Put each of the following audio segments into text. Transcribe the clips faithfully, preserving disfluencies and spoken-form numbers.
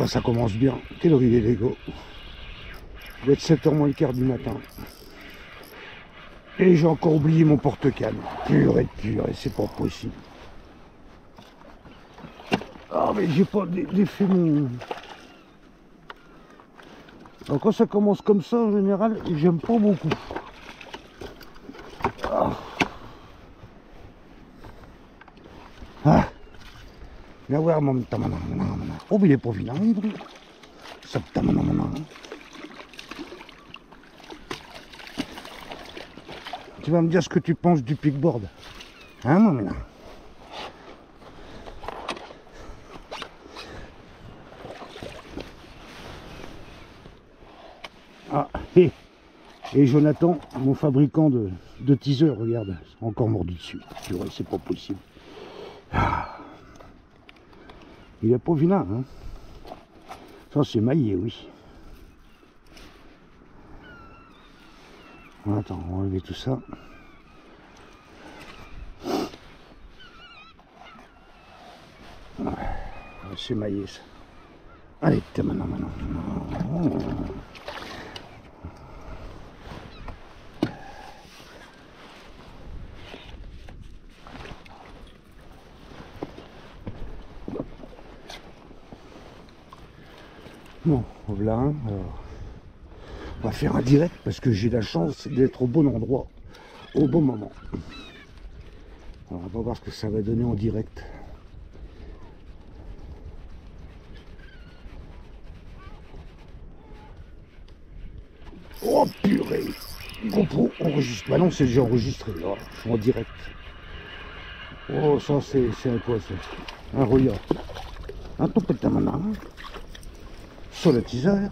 ça commence bien. Quelle heure il est, les gars? Il doit être sept heures moins le quart du matin. Et j'ai encore oublié mon porte-canne. Purée de purée, c'est pas possible. Ah, mais j'ai pas défait mon... Alors, quand ça commence comme ça, en général, j'aime pas beaucoup. Ah. Ah. Viens voir mon... Oh, mais il est pas vilain, ça. Tu vas me dire ce que tu penses du pickboard. Hein, mon ménage? Ah, et, et Jonathan, mon fabricant de, de teaser, regarde, encore mordu dessus. C'est pas possible. Ah. Il est pas vilain, hein. Ça, c'est maillé, oui. Attends, on va enlever tout ça. Ouais, c'est maillé, ça. Allez, maintenant, maintenant. Oh. Bon, voilà. Alors, on va faire un direct parce que j'ai la chance d'être au bon endroit, au bon moment. Alors, on va voir ce que ça va donner en direct. Oh purée! GoPro enregistre. Bah non, c'est déjà enregistré. Là. Je suis en direct. Oh, ça, c'est un quoi ça? Un reliant. Un topette à main. Sur le teaser.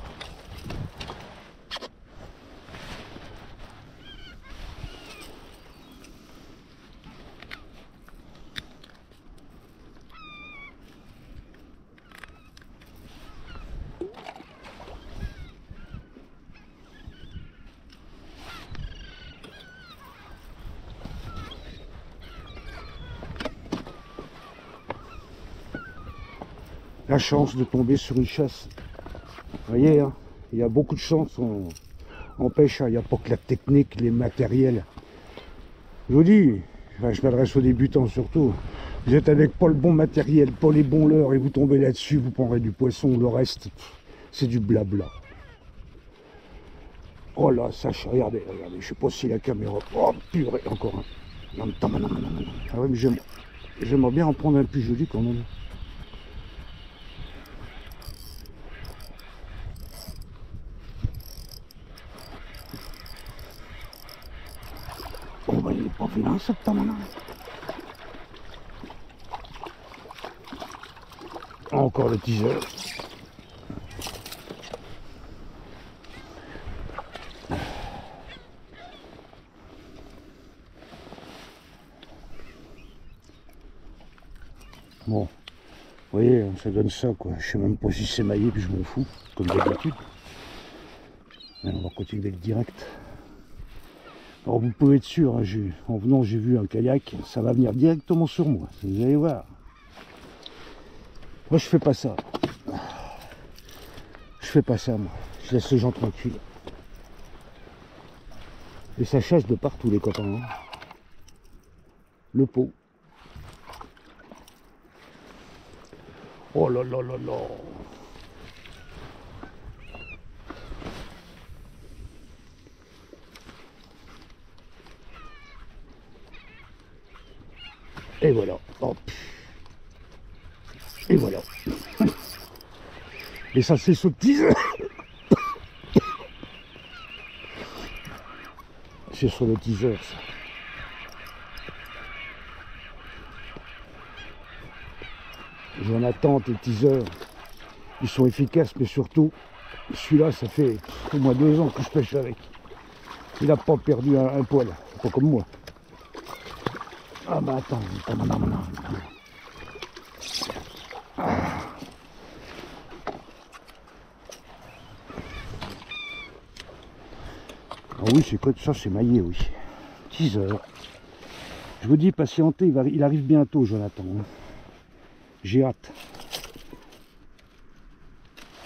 La chance de tomber sur une chasse. Vous voyez, hein, il y a beaucoup de chance en, en pêche. Hein, il n'y a pas que la technique, les matériels. Je vous dis, enfin, je m'adresse aux débutants surtout. Vous êtes avec pas le bon matériel, pas les bons leurres, et vous tombez là-dessus, vous prendrez du poisson. Le reste, c'est du blabla. Oh là, ça, regardez, regardez. Je sais pas si la caméra... Oh purée, encore un. Non, non, non, non, non. Ah ouais, mais j'aimerais bien en prendre un plus joli quand même. Oh bah il est pas vilain ce temps maintenant. Encore le teaser. Bon, vous voyez, ça donne ça quoi. Je sais même pas si c'est maillé, puis je m'en fous, comme d'habitude. On va continuer le direct. Alors vous pouvez être sûr, hein, en venant j'ai vu un kayak, ça va venir directement sur moi, vous allez voir. Moi je fais pas ça. Je fais pas ça moi, je laisse les gens tranquilles. Et ça chasse de partout les copains. Hein. Le pot. Oh là là là là. Et voilà. Hop. Et voilà. Et ça c'est ce teaser. C'est sur le teaser ça. Jonathan, tes teasers, ils sont efficaces, mais surtout, celui-là, ça fait au moins deux ans que je pêche avec. Il n'a pas perdu un, un poil, pas comme moi. Ah bah attends, attends, non, non, non. Ah. Ah oui, c'est quoi ça, c'est maillé, oui. Teaser. Je vous dis, patientez, il, va, il arrive bientôt, Jonathan. J'ai hâte.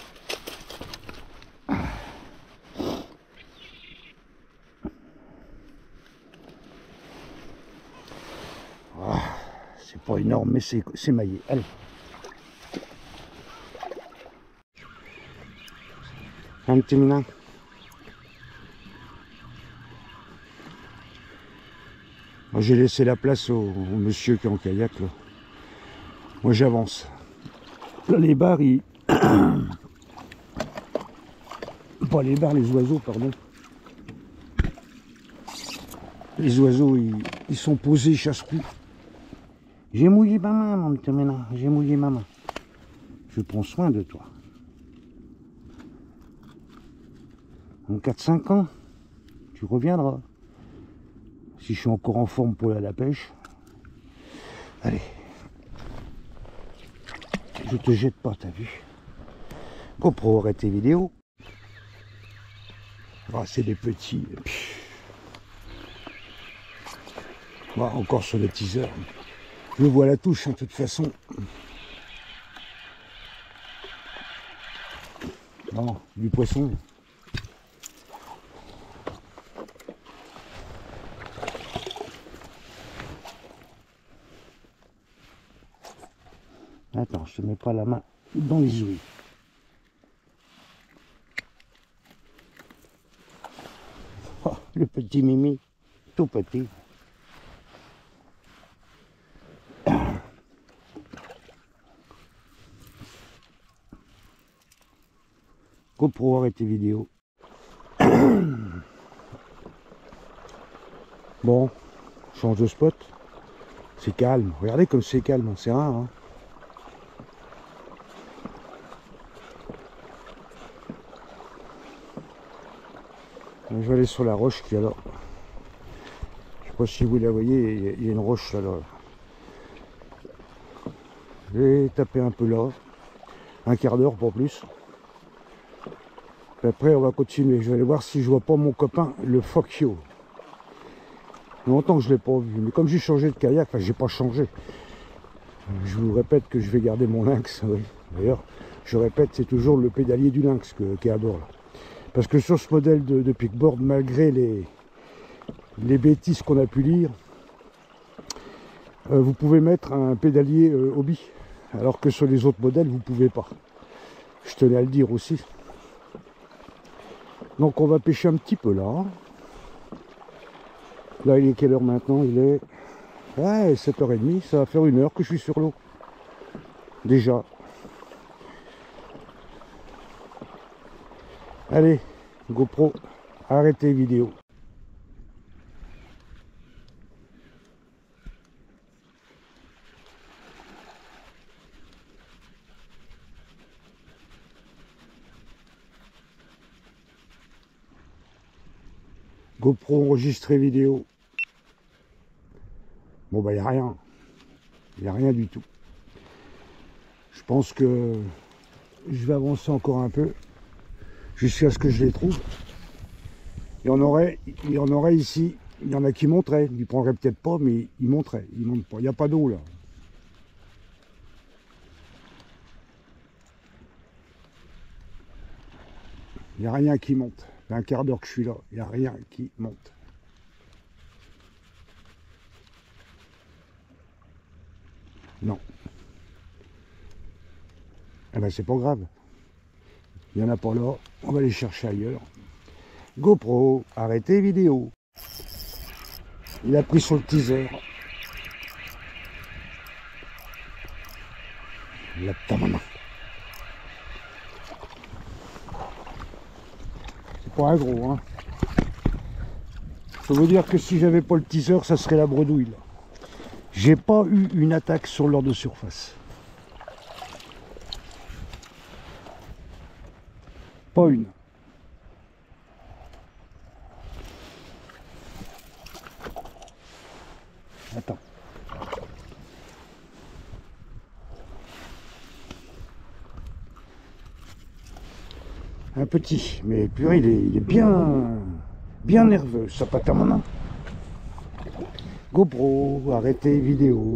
pas énorme, mais c'est maillé. Allez. Un petit minin. J'ai laissé la place au, au monsieur qui est en kayak là. Moi j'avance. Là les bars, ils... pas les bars, les oiseaux, pardon. Les oiseaux, ils, ils sont posés, ils chassent plus. J'ai mouillé ma main, mon petit ménard. J'ai mouillé ma main. Je prends soin de toi. En quatre cinq ans, tu reviendras. Si je suis encore en forme pour aller à la pêche. Allez. Je te jette pas, t'as vu. GoPro, arrête tes vidéos. Ah, c'est des petits. Bon, encore sur le teaser. Je vois la touche, hein, de toute façon. Non, du poisson. Attends, je te mets pas la main dans les ouïes. Oh, le petit Mimi, tout petit. GoPro, arrête tes vidéos. Bon, change de spot. C'est calme. Regardez comme c'est calme, c'est rare. Hein. Je vais aller sur la roche qui alors. Je sais pas si vous la voyez, il y a une roche là. là. Je vais taper un peu là. Un quart d'heure pour plus. Et après on va continuer. Je vais aller voir si je vois pas mon copain, le Focchio. Longtemps que je l'ai pas vu. Mais comme j'ai changé de kayak, enfin j'ai pas changé. Je vous répète que je vais garder mon lynx. Oui. D'ailleurs, je répète, c'est toujours le pédalier du lynx que, qui adore là. Parce que sur ce modèle de, de pickboard, malgré les, les bêtises qu'on a pu lire, euh, vous pouvez mettre un pédalier euh, hobby, alors que sur les autres modèles, vous ne pouvez pas. Je tenais à le dire aussi. Donc on va pêcher un petit peu là. Là, il est quelle heure maintenant? Il est ouais, sept heures trente, ça va faire une heure que je suis sur l'eau. Déjà. Allez, GoPro, arrêtez vidéo. GoPro enregistré vidéo. Bon bah il n'y a rien. Il n'y a rien du tout. Je pense que je vais avancer encore un peu. Jusqu'à ce que je les trouve. Il y en aurait, il y en aurait ici, il y en a qui monteraient, ils ne prendraient peut-être pas, mais ils monteraient, ils montent pas. Il n'y a pas d'eau là. Il n'y a rien qui monte. Il y a un quart d'heure que je suis là, il n'y a rien qui monte. Non. Eh ben c'est pas grave. Il n'y en a pas là, on va les chercher ailleurs. GoPro, arrêtez vidéo. Il a pris sur le teaser. La maman. C'est pas un gros, hein. Je peux vous dire que si j'avais pas le teaser, ça serait la bredouille. Là. J'ai pas eu une attaque sur l'heure de surface. Pas une. Attends. Un petit, mais purée, il est, il est bien, bien nerveux, ça patte à mon nom. GoPro, arrêtez vidéo.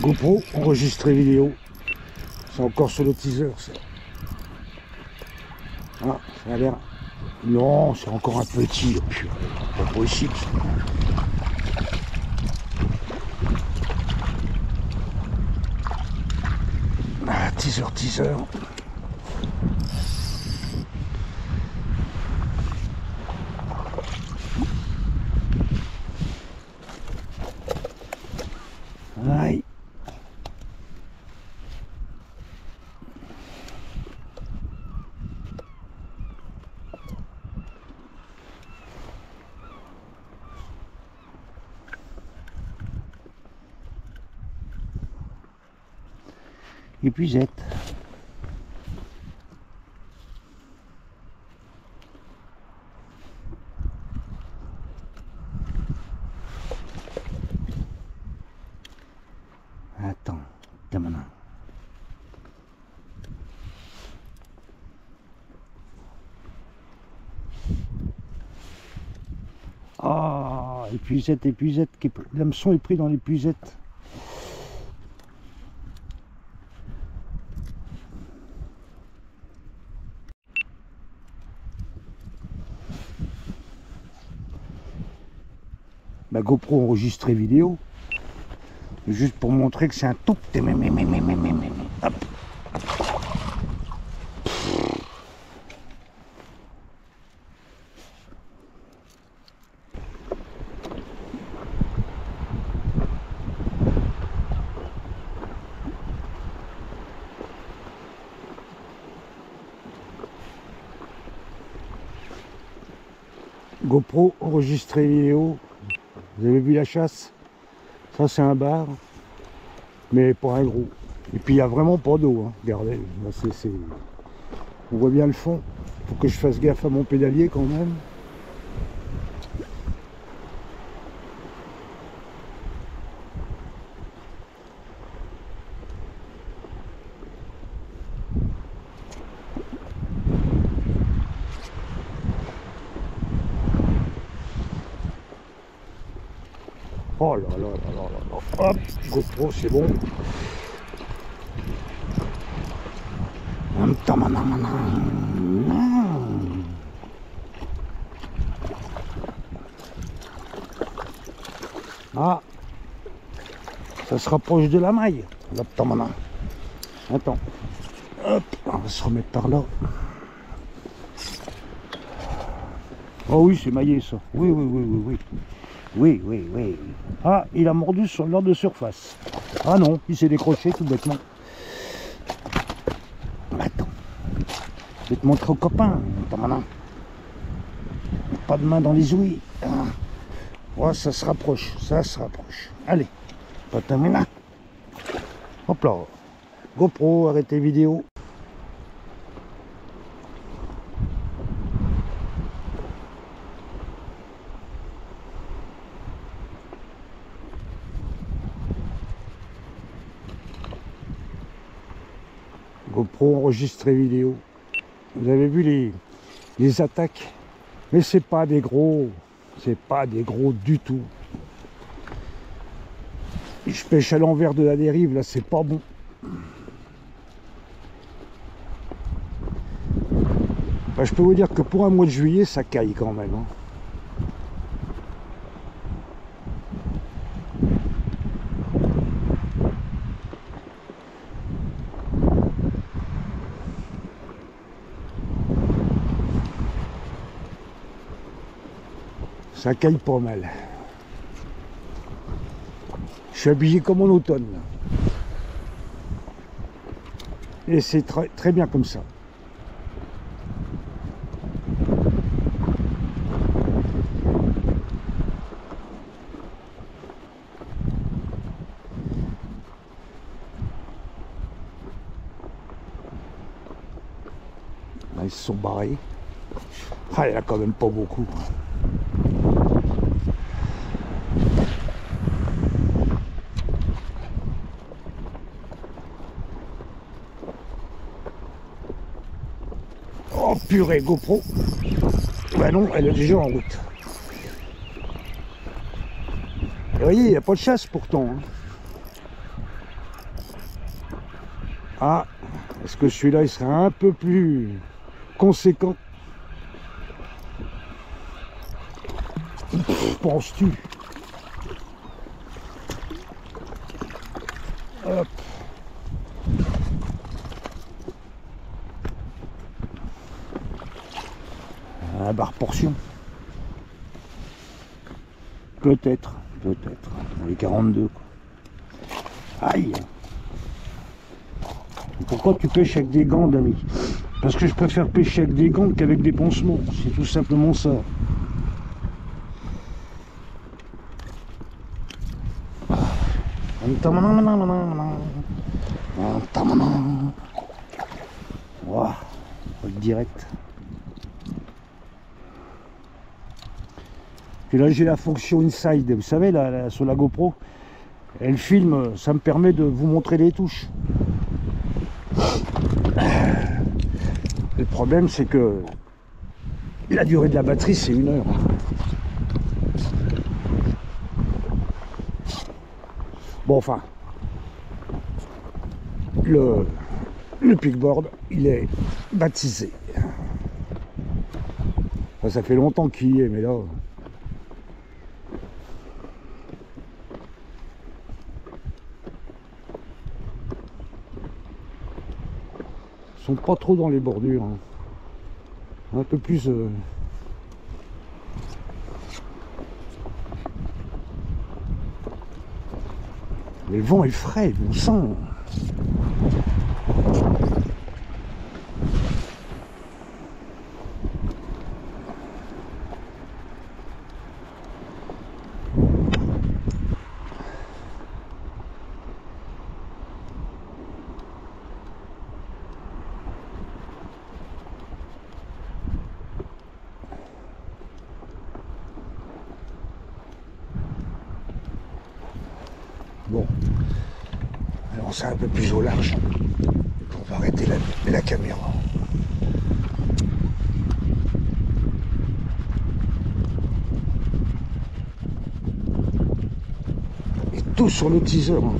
GoPro, enregistré vidéo. C'est encore sur le teaser ça. Ah, ça a l'air... Non, c'est encore un petit. Pas possible. Ah, teaser, teaser. Aïe. Épuisette. Attends, t'as maintenant. Ah, épuisette, épuisette, l'hameçon est pris dans l'épuisette. Ma GoPro enregistrée vidéo, juste pour montrer que c'est un tout petit. Hop. GoPro enregistrée vidéo. Vous avez vu la chasse? Ça c'est un bar, mais pas un gros. Et puis il n'y a vraiment pas d'eau, hein. Regardez, là, c'est, c'est... on voit bien le fond. Faut que je fasse gaffe à mon pédalier quand même. Oh là là là là là. Hop, GoPro, c'est bon. Ah, ça se rapproche de la maille. Attends. Hop, on va se remettre par là. Oh oui, c'est maillé ça. Oui, oui, oui, oui, oui. Oui, oui, oui. Ah, il a mordu sur l'ordre de surface. Ah non, il s'est décroché tout bêtement. Attends. Je vais te montrer aux copains. Attends maintenant. Pas de main dans les ouïes. Ah. Ouais, ça se rapproche. Ça se rapproche. Allez. Pas terminé. Hop là. GoPro, arrêtez vidéo. GoPro enregistré vidéo. Vous avez vu les, les attaques, mais c'est pas des gros, c'est pas des gros du tout. Et je pêche à l'envers de la dérive, là c'est pas bon. Bah, je peux vous dire que pour un mois de juillet, ça caille quand même. Hein. Ça caille pas mal. Je suis habillé comme en automne. Là. Et c'est très, très bien comme ça. Là, ils se sont barrés. Ah, il n'y en a quand même pas beaucoup. Oh purée, GoPro. Ben non, elle est déjà en route. Et vous voyez, il n'y a pas de chasse pourtant. Hein. Ah, est-ce que celui-là il sera un peu plus conséquent? Penses-tu? Hop. Un barre portion. Peut-être, peut-être. Les quarante-deux. Quoi. Aïe. Pourquoi tu pêches avec des gants, Dami? Parce que je préfère pêcher avec des gants qu'avec des pansements. C'est tout simplement ça. Wow, direct. Puis là j'ai la fonction inside, vous savez, là, là, sur la GoPro, elle filme, ça me permet de vous montrer les touches. Le problème c'est que la durée de la batterie c'est une heure. Bon enfin, le, le pickboard il est baptisé. Enfin, ça fait longtemps qu'il y est, mais là... Ils sont pas trop dans les bordures. Hein. Un peu plus... Euh... Le vent est frais, on sent. Bon, alors c'est un peu plus au large. On va arrêter la, la caméra. Et tout sur le teaser. Hein.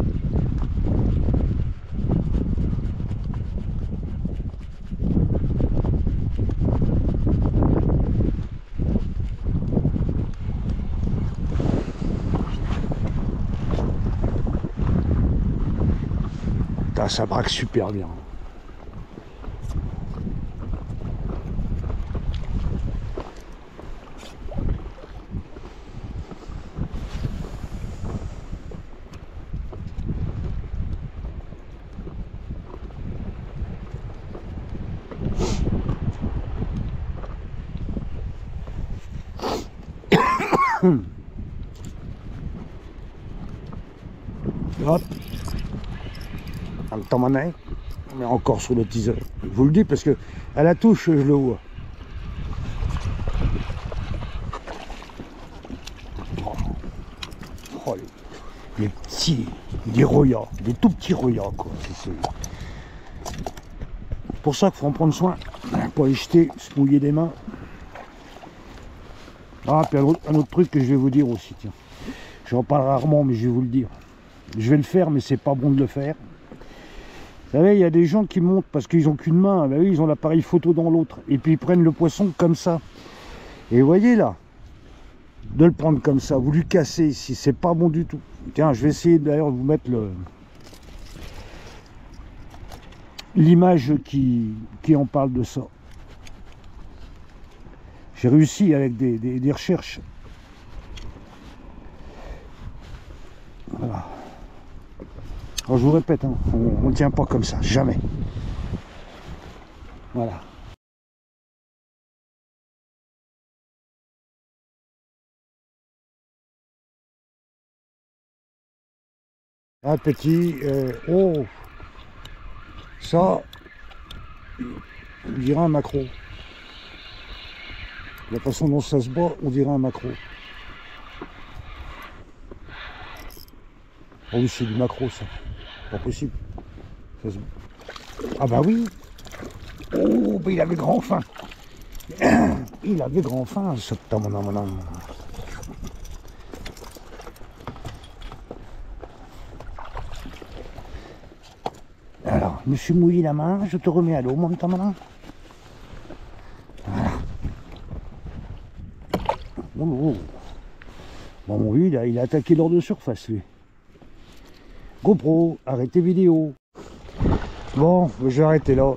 Ça braque super bien. Hop. Un temps manin, mais encore sur le teaser. Je vous le dis parce que à la touche, je le vois. Oh, oh, les, les petits, des royas, des tout petits royas, quoi. C'est pour ça qu'il faut en prendre soin, pour les jeter, se mouiller les mains. Ah, puis un autre, un autre truc que je vais vous dire aussi, tiens. J'en parle rarement, mais je vais vous le dire. Je vais le faire, mais c'est pas bon de le faire. Vous savez, il y a des gens qui montent parce qu'ils n'ont qu'une main. Ben oui, ils ont l'appareil photo dans l'autre. Et puis ils prennent le poisson comme ça. Et vous voyez là, de le prendre comme ça, vous lui cassez ici, c'est pas bon du tout. Tiens, je vais essayer d'ailleurs de vous mettre le l'image qui, qui en parle de ça. J'ai réussi avec des, des, des recherches. Voilà. Alors, je vous répète, hein, on ne tient pas comme ça, jamais. Voilà. Un petit, euh, oh, ça, on dirait un maquereau. La façon dont ça se bat, on dirait un maquereau. Oh oui, c'est du maquereau, ça. Pas possible. Ça se... Ah bah oui. Oh, bah il avait grand faim. Il avait grand faim, ce tamonamana. Alors, je me suis mouillé la main, je te remets à l'eau, mon temps maintenant. Voilà. Oh, oh. Bon, oui, il a, il a attaqué l'hors de surface, lui. GoPro, arrêtez vidéo. Bon, je vais arrêter là.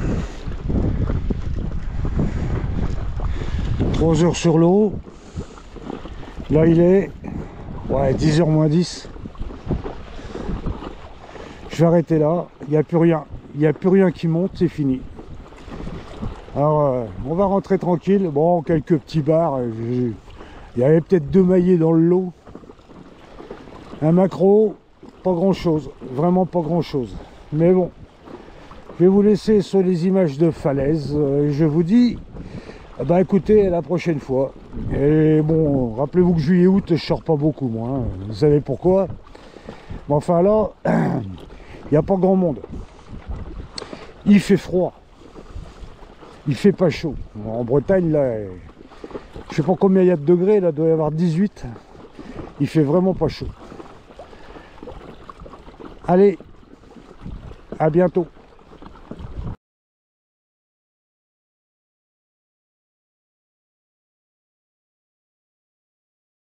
trois heures sur l'eau. Là, il est ouais, dix heures moins dix. Je vais arrêter là. Il n'y a plus rien. Il n'y a plus rien qui monte, c'est fini. Alors, euh, on va rentrer tranquille. Bon, quelques petits bars. Il y avait peut-être deux maillets dans le lot. Un maquereau, pas grand-chose. Vraiment pas grand-chose. Mais bon, je vais vous laisser sur les images de falaise. Euh, je vous dis, bah écoutez, à la prochaine fois. Et bon, rappelez-vous que juillet-août, je sors pas beaucoup, moi. Hein. Vous savez pourquoi? Mais enfin là, il n'y a pas grand monde. Il fait froid. Il fait pas chaud. En Bretagne, là, je sais pas combien il y a de degrés, là, il doit y avoir dix-huit. Il fait vraiment pas chaud. Allez, à bientôt.